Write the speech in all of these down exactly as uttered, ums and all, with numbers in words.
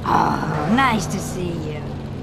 Oh, nice to see you.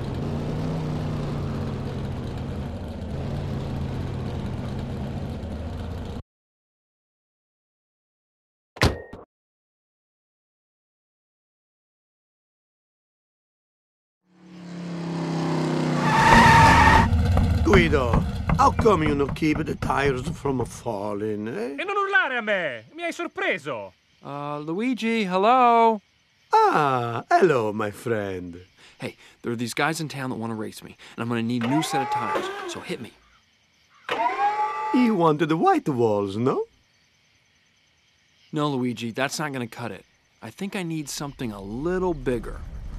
Guido, how come you not keep the tires from falling, eh? E non urlare a me! Mi hai sorpreso! Uh, Luigi, hello? Ah, hello, my friend. Hey, there are these guys in town that want to race me, and I'm gonna need a new set of tires, so hit me. You wanted the white walls, no? No, Luigi, that's not gonna cut it. I think I need something a little bigger.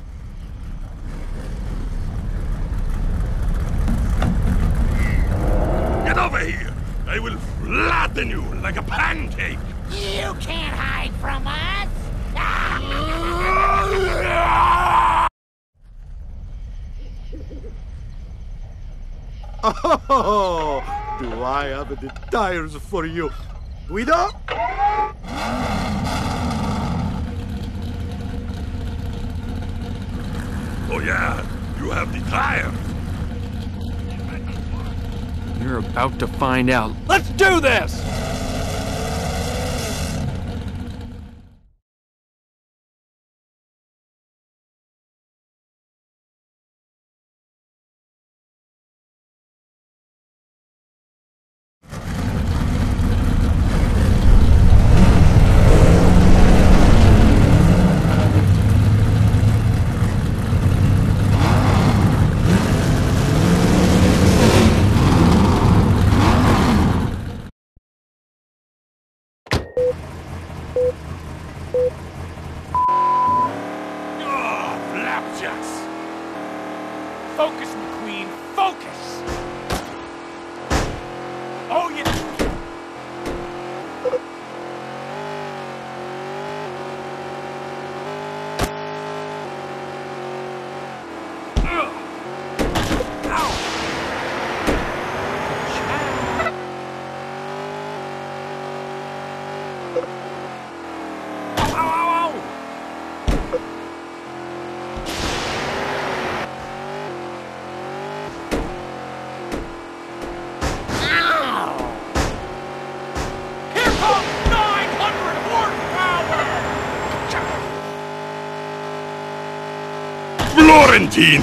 Get over here! I will flatten you like a pancake! You can't hide from us! Oh, do I have the tires for you? Guido? Oh yeah, you have the tires! You're about to find out. Let's do this! Oh, flapjacks! Focus, McQueen! Focus! Oh, yeah! Florentine!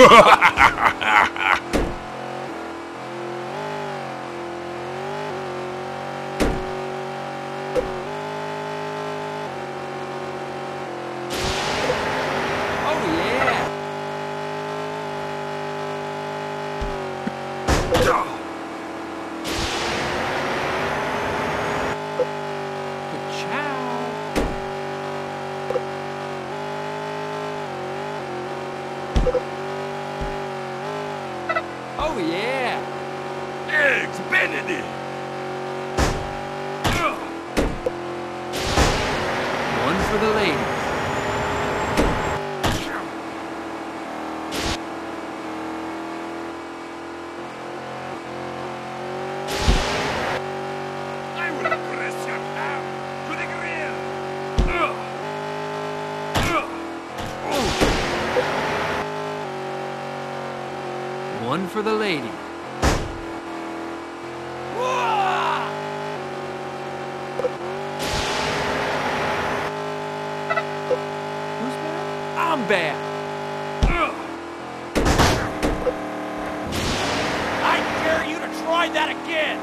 Oh, yeah! Eggs Benedict! One for the ladies. I will press your ham to the grill! One for the lady. Who's bad? I'm bad. I dare you to try that again!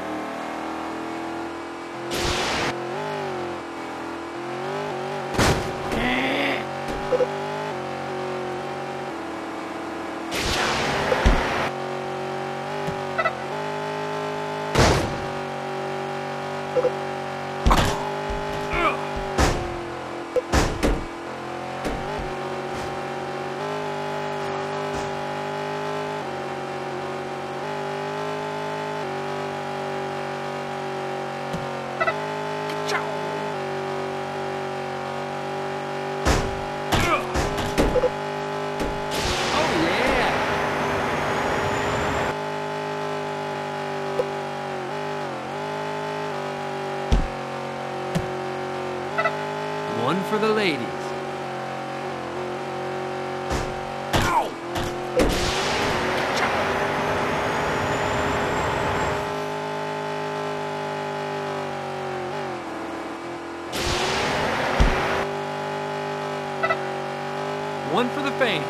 One for the fans.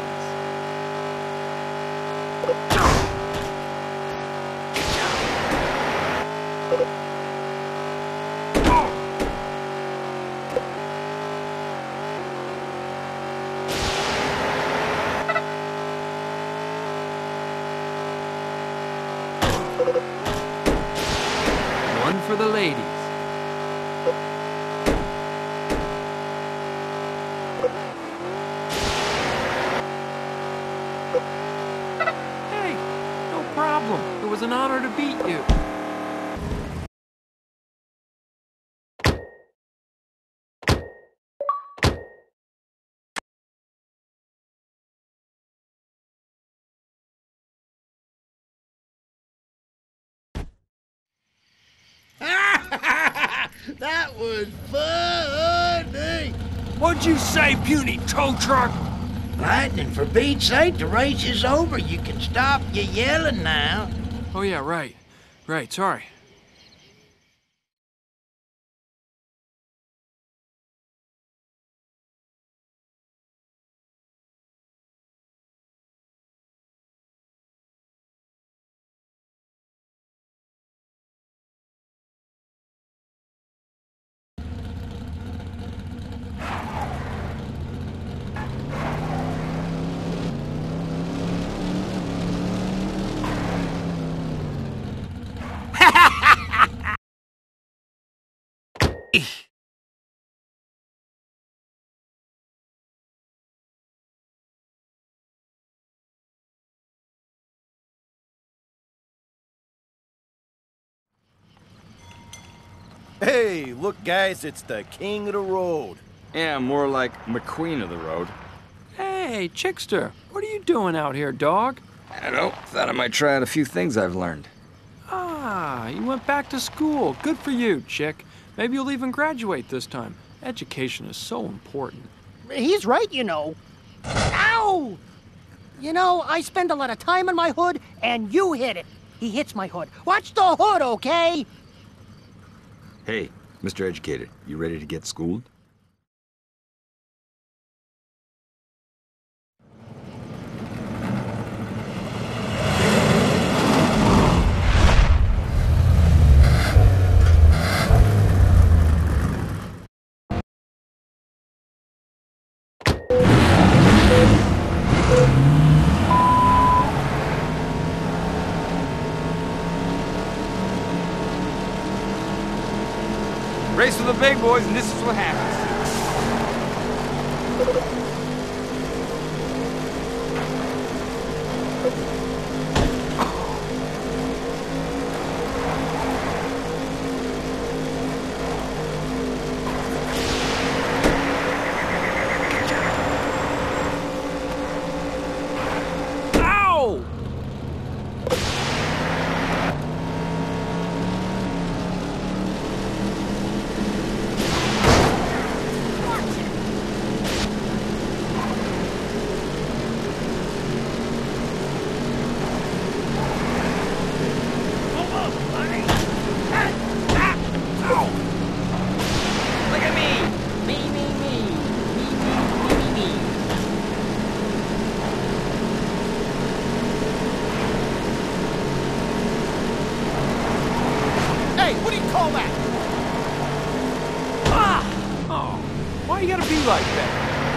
One for the ladies. Hey, no problem. It was an honor to beat you. That was funny! What'd you say, puny tow truck? Lightning, for Pete's sake, the race is over. You can stop your yelling now. Oh yeah, right. Right, sorry. Hey, look guys, it's the king of the road. Yeah, more like McQueen of the road. Hey, Chickster, what are you doing out here, dog? I don't know. Thought I might try out a few things I've learned. Ah, you went back to school. Good for you, Chick. Maybe you'll even graduate this time. Education is so important. He's right, you know. Ow! You know, I spend a lot of time on my hood, and you hit it. He hits my hood. Watch the hood, okay? Hey, Mister Educated, you ready to get schooled? Race with the big boys, and this is what happens. Ow! Look at me! Me, me, me. Me, me, me, me, me. Hey, what do you call that? Ah! Oh, why you gotta be like that?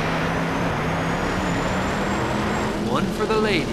One for the ladies.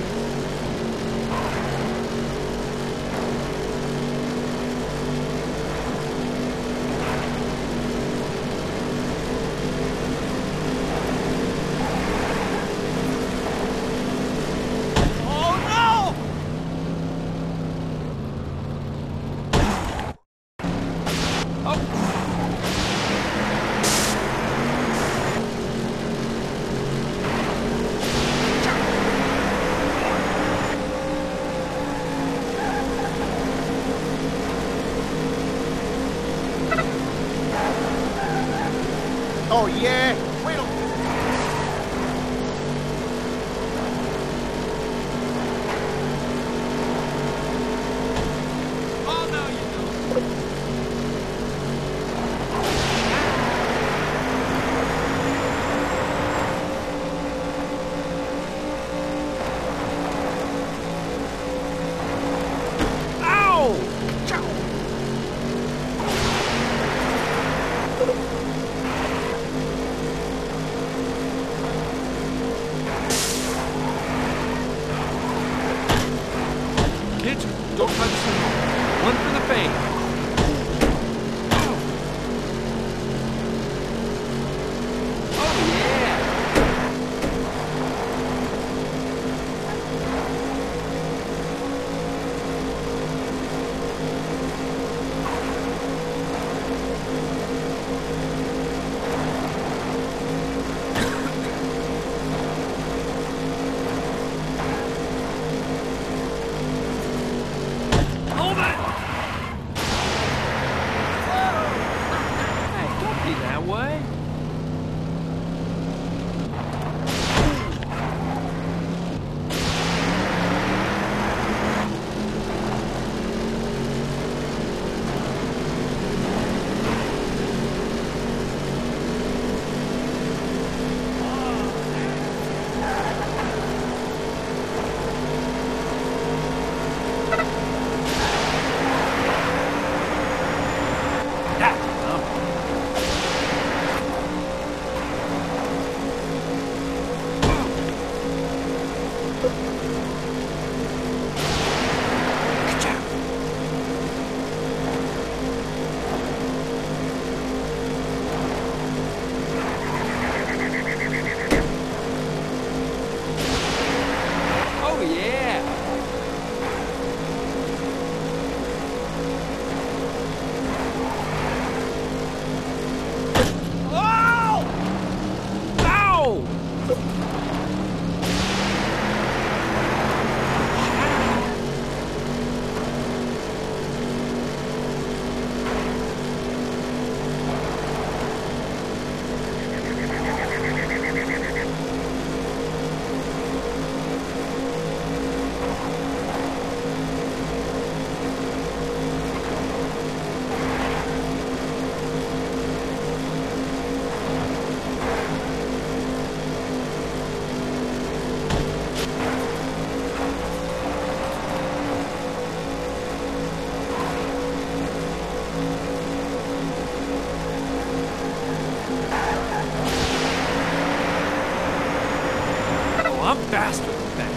I'm faster than that.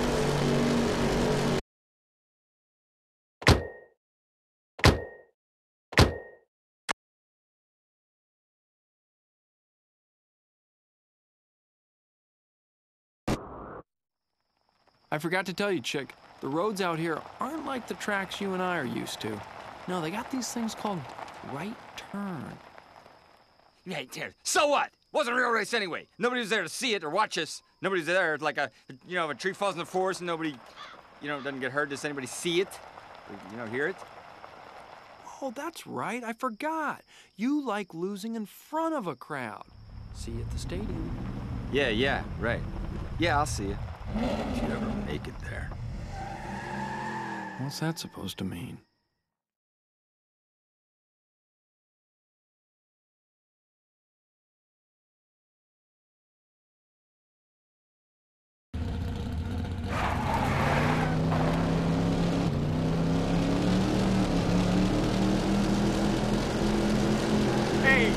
I forgot to tell you, Chick, the roads out here aren't like the tracks you and I are used to. No, they got these things called right turn. Yeah, yeah. So what? Wasn't a real race anyway. Nobody was there to see it or watch us. Nobody's there. Like a, you know, if a tree falls in the forest and nobody, you know, doesn't get hurt. Does anybody see it? Or, you know, hear it? Oh, that's right. I forgot. You like losing in front of a crowd. See you at the stadium. Yeah, yeah, right. Yeah, I'll see you. If you ever make it there. What's that supposed to mean? Hey!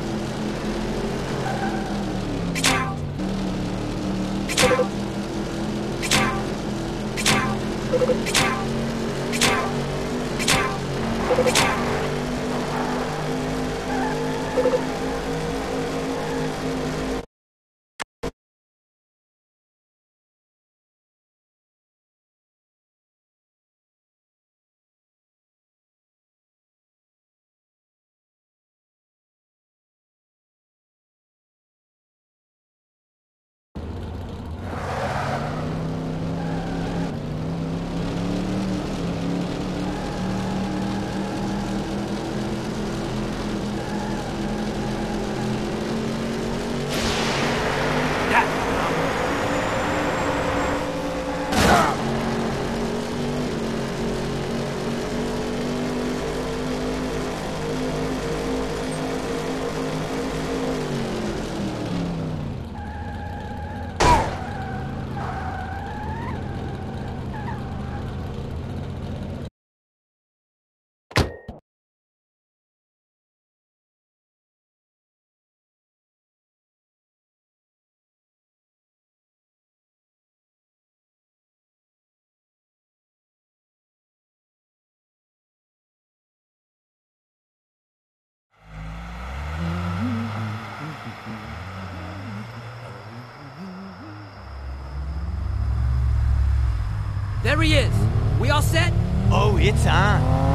There he is. We all set? Oh, it's on.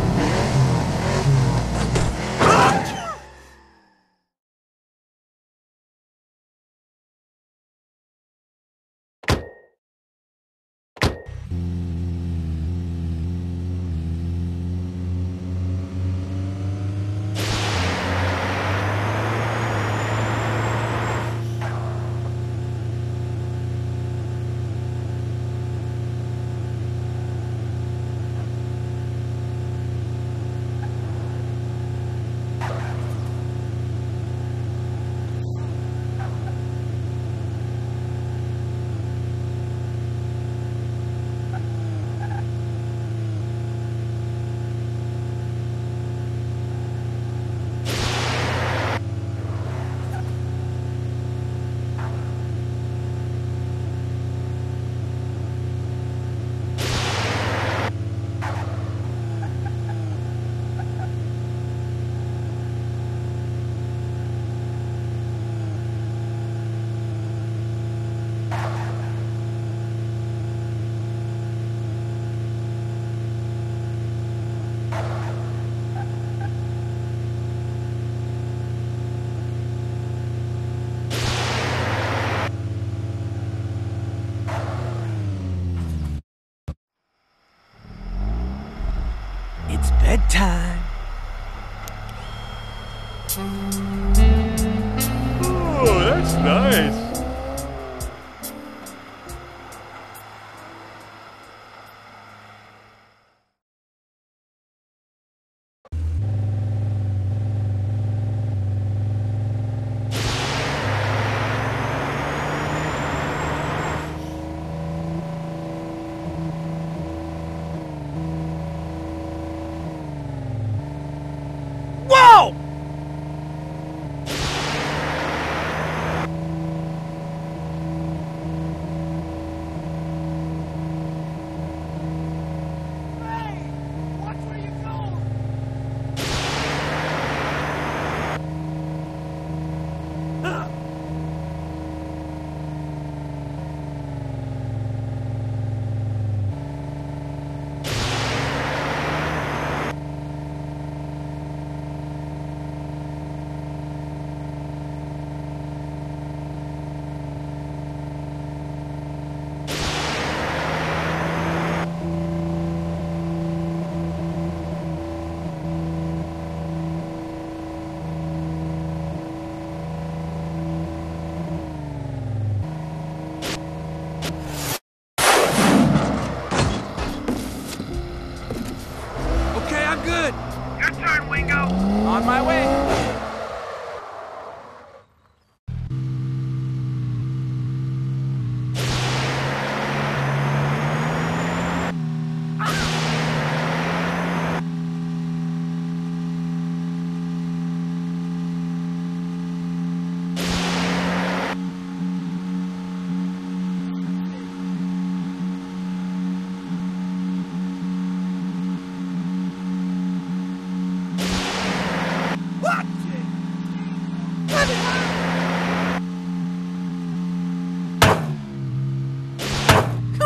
It's bedtime. Oh, that's nice. Whoa!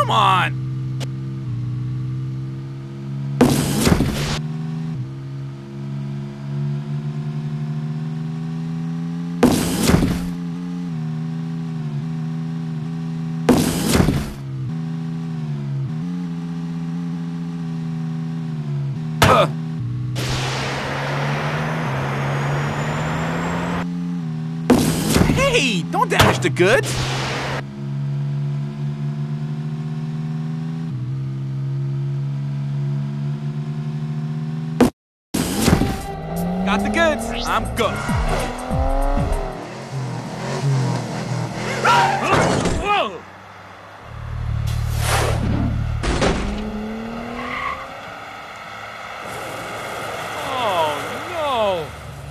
Come on! Hey, don't damage the goods! Got the goods. I'm good. Whoa! Oh, no!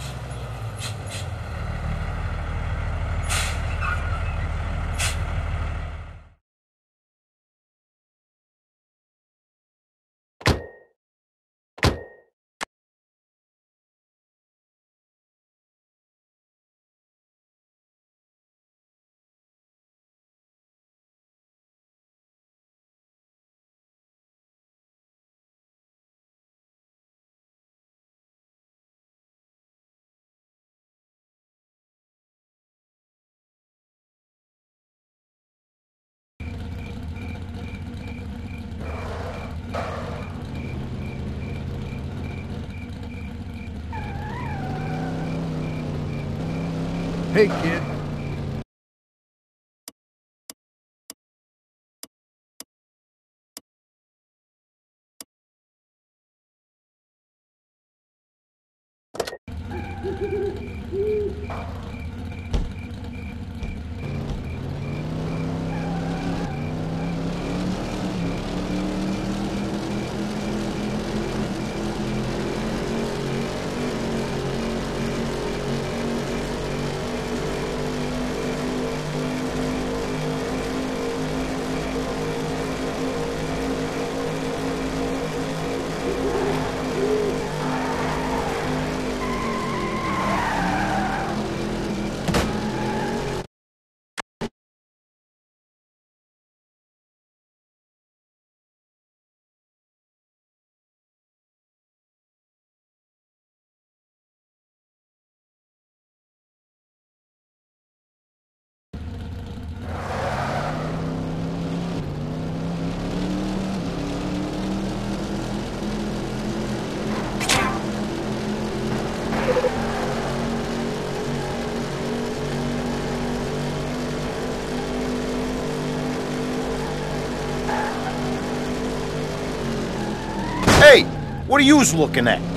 Hey, kid. Hey, what are yous looking at?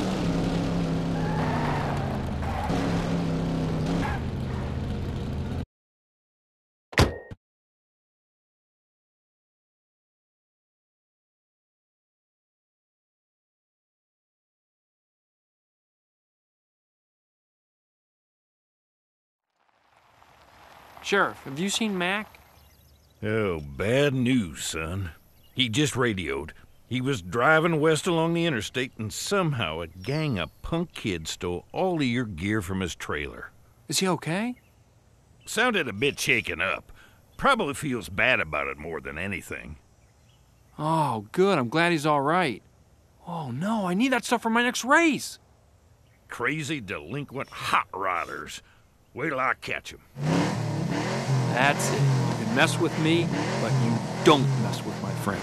Sheriff, have you seen Mac? Oh, bad news, son. He just radioed. He was driving west along the interstate, and somehow a gang of punk kids stole all of your gear from his trailer. Is he okay? Sounded a bit shaken up. Probably feels bad about it more than anything. Oh, good. I'm glad he's all right. Oh, no, I need that stuff for my next race. Crazy, delinquent hot rodders. Wait till I catch him. That's it. You can mess with me, but you don't mess with my friends.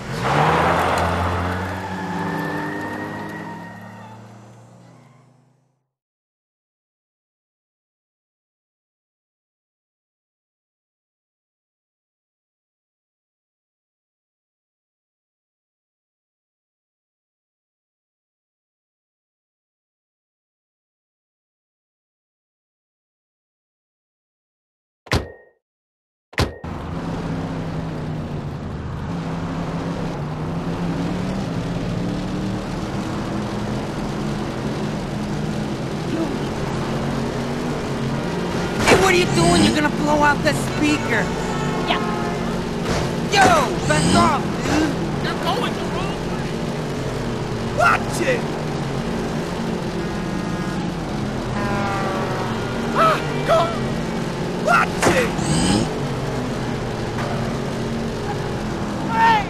What are you doing? You're gonna blow out the speaker. Yeah. Yo, back off, dude. You're going the wrong way. Watch it! Ah, go! Watch it! Hey!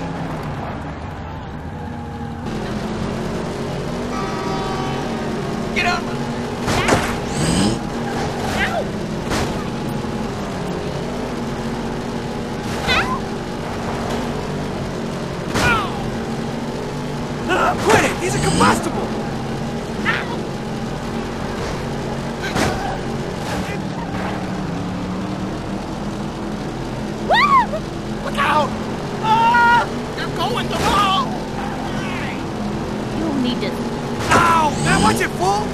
He's a combustible! Look out! Ah! You're going to fall! You'll need to... Ow! Man, watch it, fool!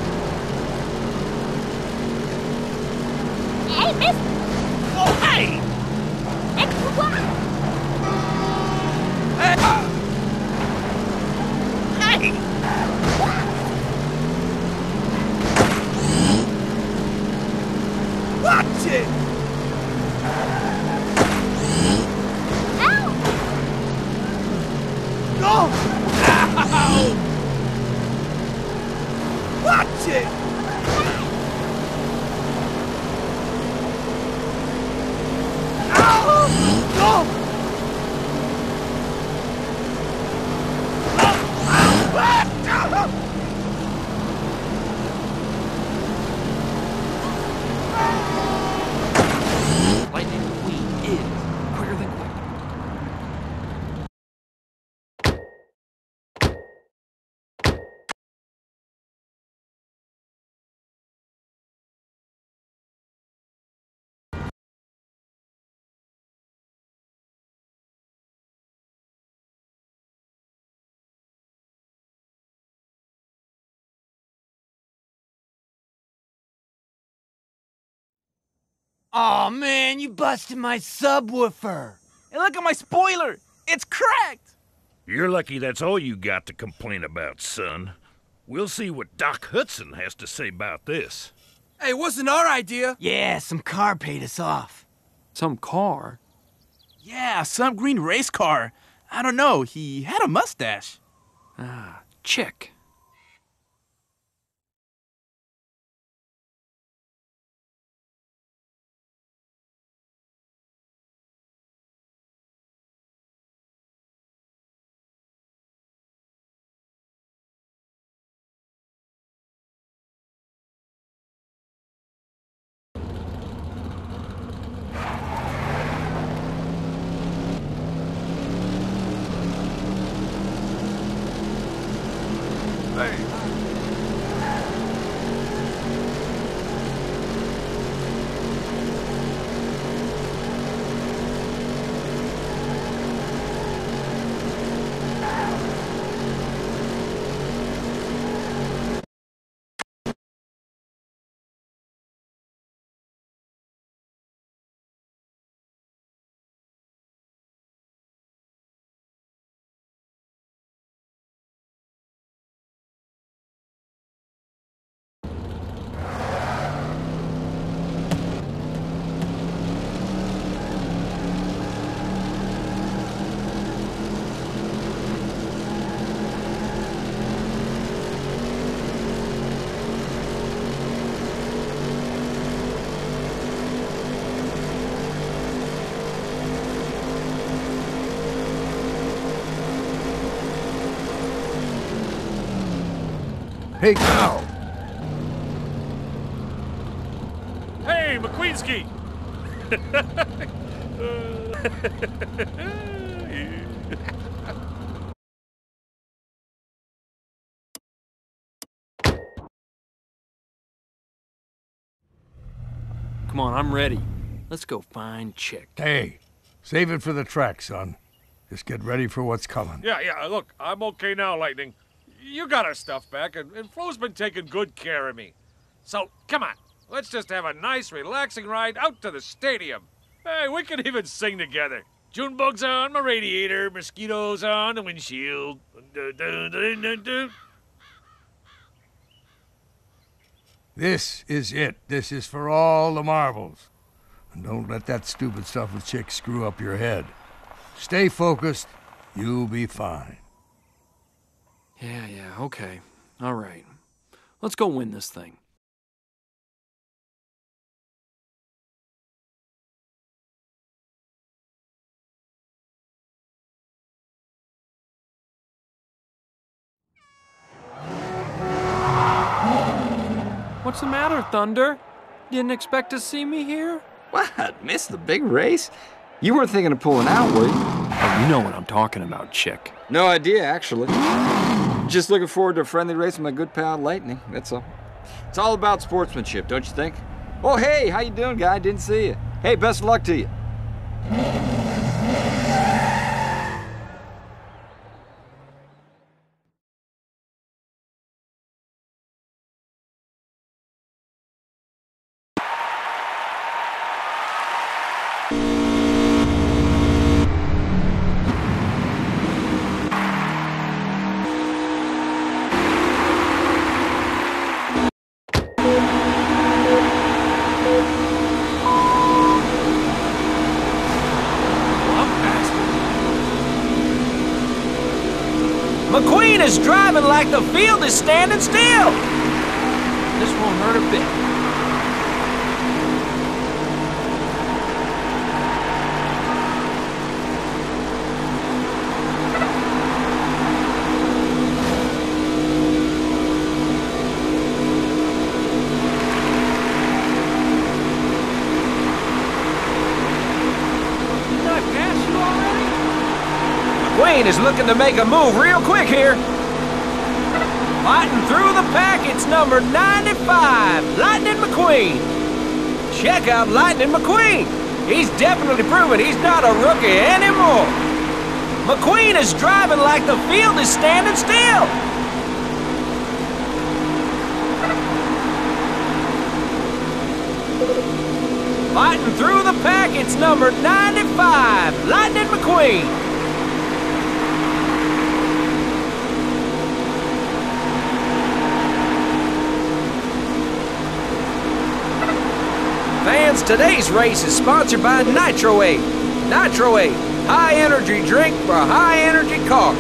Hey, miss! Oh, hey! Extra wide! Hey! uh, Hey! Watch it! Ow! Go! Ow! Watch it! Ow! Go! Lightning McQueen is quicker than quick. Aw, man, you busted my subwoofer. Hey, look at my spoiler! It's cracked! You're lucky that's all you got to complain about, son. We'll see what Doc Hudson has to say about this. Hey, it wasn't our idea. Yeah, some car paid us off. Some car? Yeah, some green race car. I don't know, he had a mustache. Ah, Chick. Hey, cow! Hey, McQueenski! Come on, I'm ready. Let's go find Chick. Hey, save it for the track, son. Just get ready for what's coming. Yeah, yeah, look, I'm okay now, Lightning. You got our stuff back, and, and Flo's been taking good care of me. So, come on, let's just have a nice, relaxing ride out to the stadium. Hey, we can even sing together. Junebug's on my radiator, mosquitoes on the windshield. Dun, dun, dun, dun, dun. This is it. This is for all the marbles. And don't let that stupid stuff with Chick screw up your head. Stay focused. You'll be fine. Yeah, yeah, okay. All right. Let's go win this thing. What's the matter, Thunder? Didn't expect to see me here? What? Missed the big race? You weren't thinking of pulling out, were you? Oh, you know what I'm talking about, Chick. No idea, actually. Just looking forward to a friendly race with my good pal Lightning, that's all. It's all about sportsmanship, don't you think? Oh, hey, how you doing, guy? Didn't see you. Hey, best of luck to you. McQueen is driving like the field is standing still. This won't hurt a bit. McQueen is looking to make a move real quick here. Fighting through the pack, it's number ninety-five, Lightning McQueen. Check out Lightning McQueen. He's definitely proven he's not a rookie anymore. McQueen is driving like the field is standing still. Fighting through the pack, it's number ninety-five, Lightning McQueen. Fans, today's race is sponsored by Nitro-Aid. Nitro-Aid, high-energy drink for a high-energy car.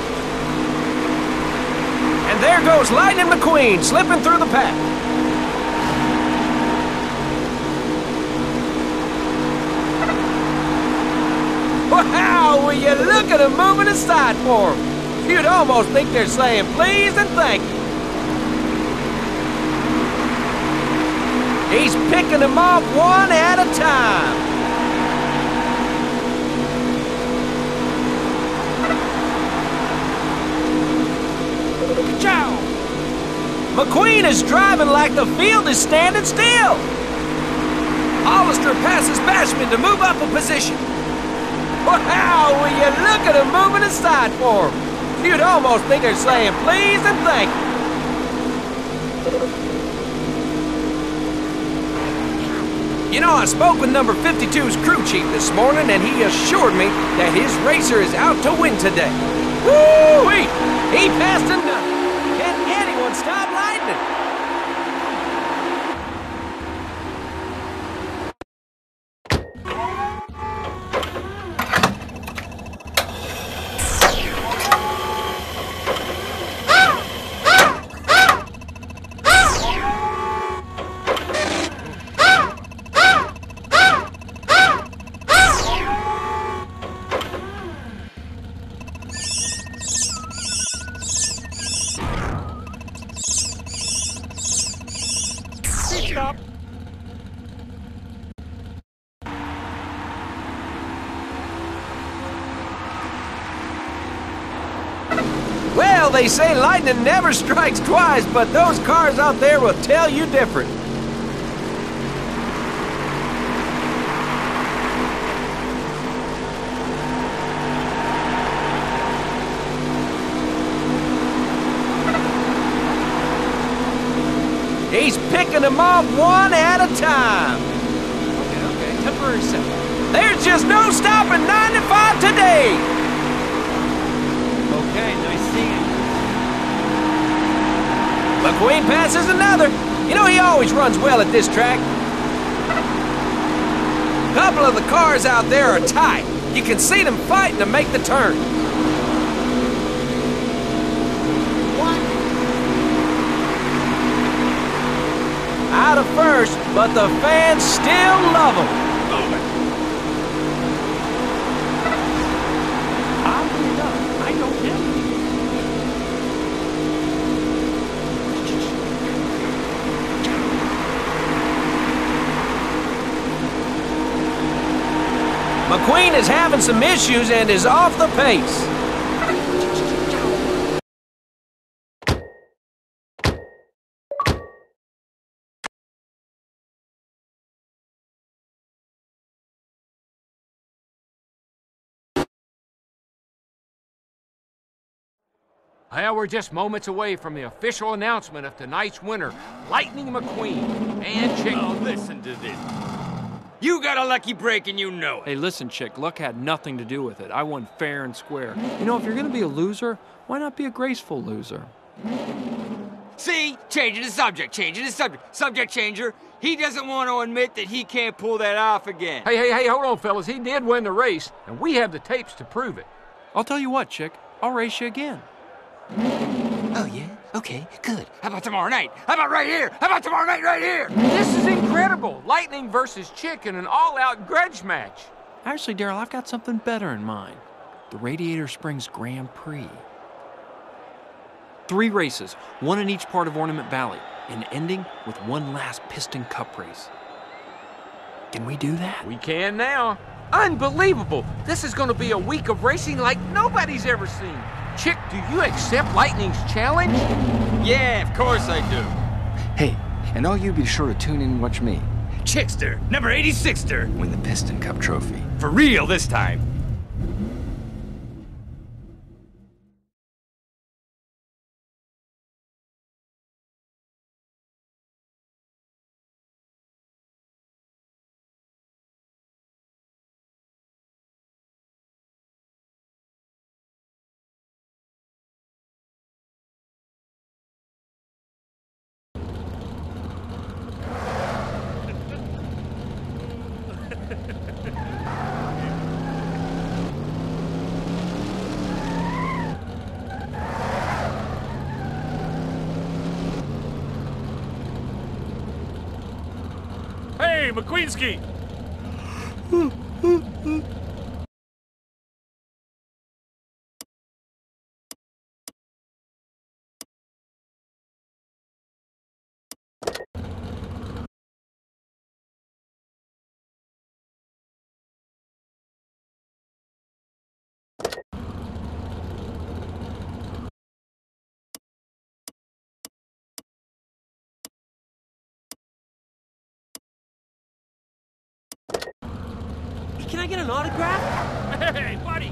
And there goes Lightning McQueen slipping through the pack. Wow, will you look at him moving aside for him? You'd almost think they're saying please and thank you. He's picking them off one at a time. Ciao! McQueen is driving like the field is standing still. Hollister passes Bashman to move up a position. Wow, will you look at him moving aside for him? You'd almost think they're saying please and thank you. You know, I spoke with number fifty-two's crew chief this morning, and he assured me that his racer is out to win today. Woo-wee! He passed enough. Can anyone stop Lightning? Stop. Well, they say lightning never strikes twice, but those cars out there will tell you different. He's picking them off one at a time. Okay, okay, temporary set. There's just no stopping ninety-five today. Okay, nice seeing. McQueen passes another. You know, he always runs well at this track. A couple of the cars out there are tight. You can see them fighting to make the turn. Out of first, but the fans still love him. Oddly enough, I don't get it. McQueen is having some issues and is off the pace. Well, we're just moments away from the official announcement of tonight's winner, Lightning McQueen and Chick. Oh, listen to this. You got a lucky break and you know it. Hey, listen, Chick, luck had nothing to do with it. I won fair and square. You know, if you're gonna be a loser, why not be a graceful loser? See? Changing the subject, changing the subject. Subject changer. He doesn't want to admit that he can't pull that off again. Hey, hey, hey, hold on, fellas. He did win the race, and we have the tapes to prove it. I'll tell you what, Chick. I'll race you again. Oh, yeah? Okay, good. How about tomorrow night? How about right here? How about tomorrow night right here? This is incredible. Lightning versus Chick in an all-out grudge match. Actually, Daryl, I've got something better in mind. The Radiator Springs Grand Prix. Three races, one in each part of Ornament Valley, and ending with one last Piston Cup race. Can we do that? We can now. Unbelievable! This is going to be a week of racing like nobody's ever seen. Chick, do you accept Lightning's challenge? Yeah, of course I do. Hey, and all you be sure to tune in and watch me, Chickster, number eighty-sixter, win the Piston Cup trophy. For real this time. Hey, McQueenski! Can I get an autograph? Hey, buddy!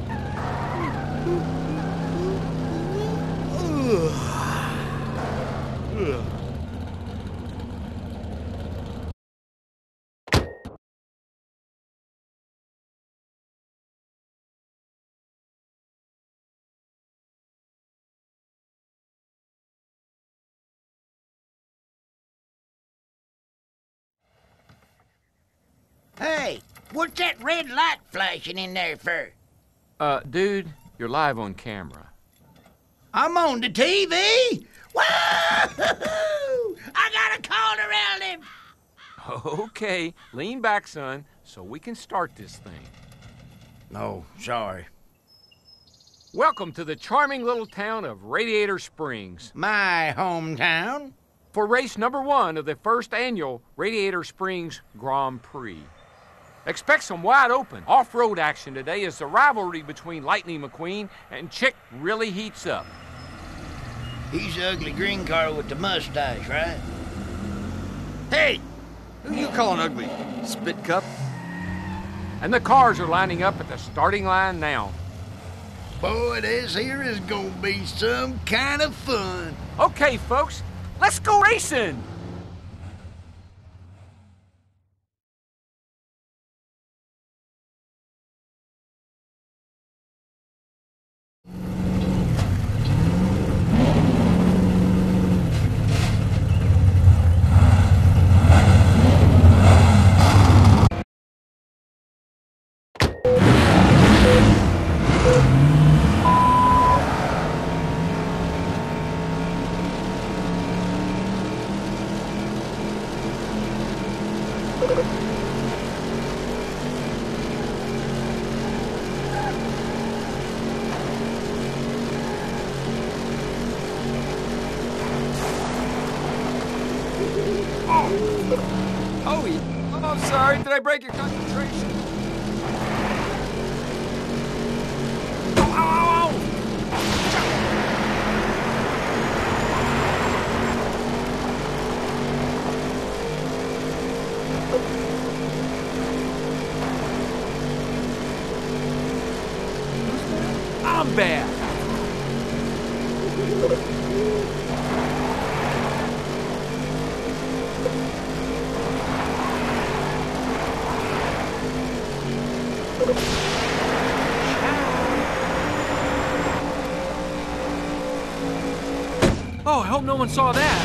Hey, what's that red light flashing in there for? Uh, dude, you're live on camera. I'm on the T V? Woo! I got a call around him. Okay, lean back, son, so we can start this thing. Oh, sorry. Welcome to the charming little town of Radiator Springs. My hometown. For race number one of the first annual Radiator Springs Grand Prix. Expect some wide open off-road action today as the rivalry between Lightning McQueen and Chick really heats up. He's the ugly green car with the mustache, right? Hey! Who you calling ugly? Spit Cup? And the cars are lining up at the starting line now. Boy, this here is gonna be some kind of fun. Okay, folks, let's go racing! Oh, oh, I'm sorry. Did I break your concentration? Ow, ow, ow! I'm bad. Oh, I hope no one saw that.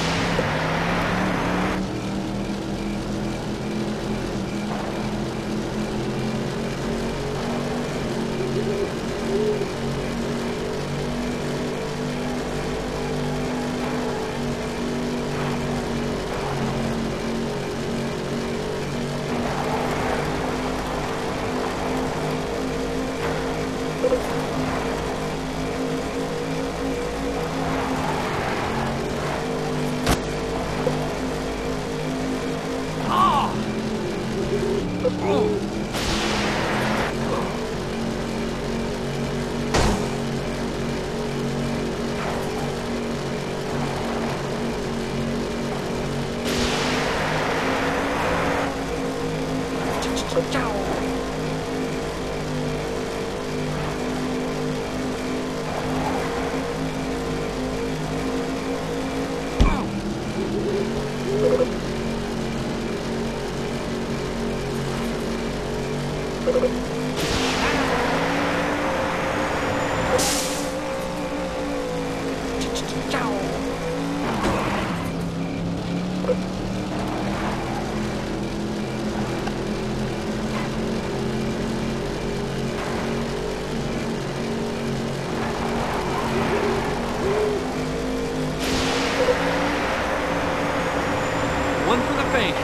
One for the faint.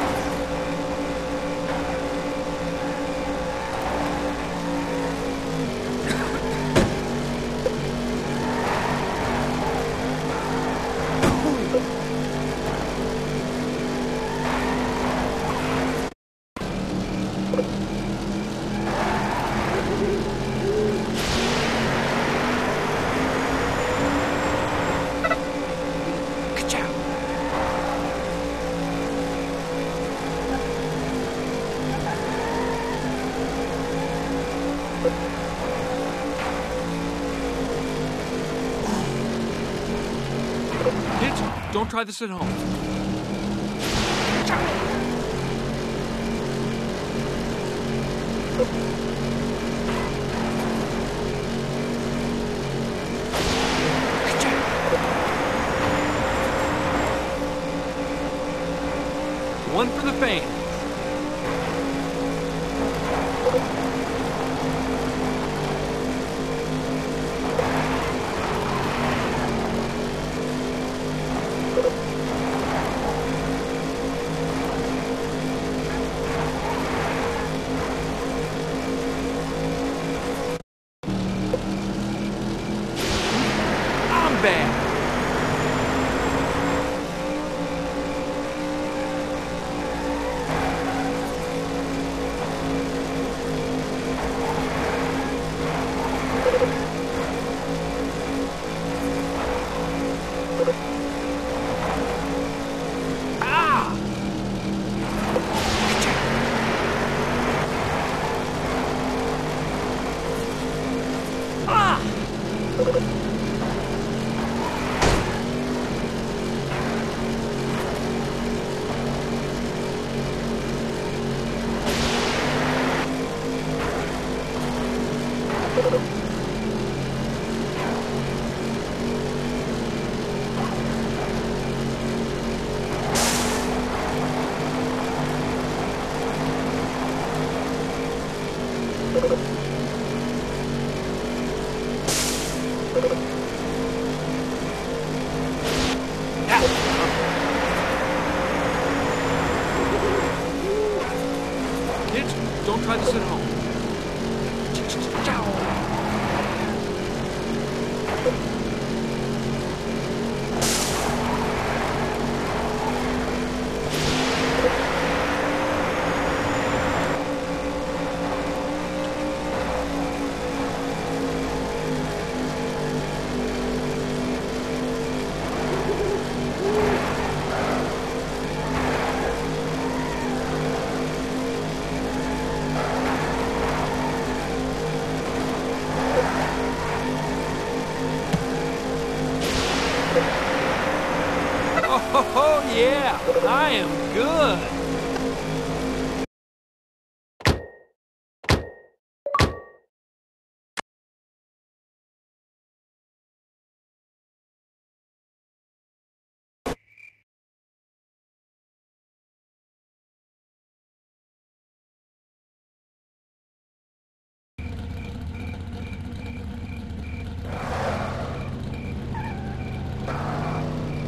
Hitch, don't try this at home. One for the faint. I'm bad. Hitch, don't try this at home. yeah, I am good.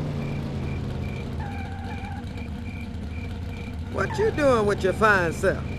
What you doing with your fine self?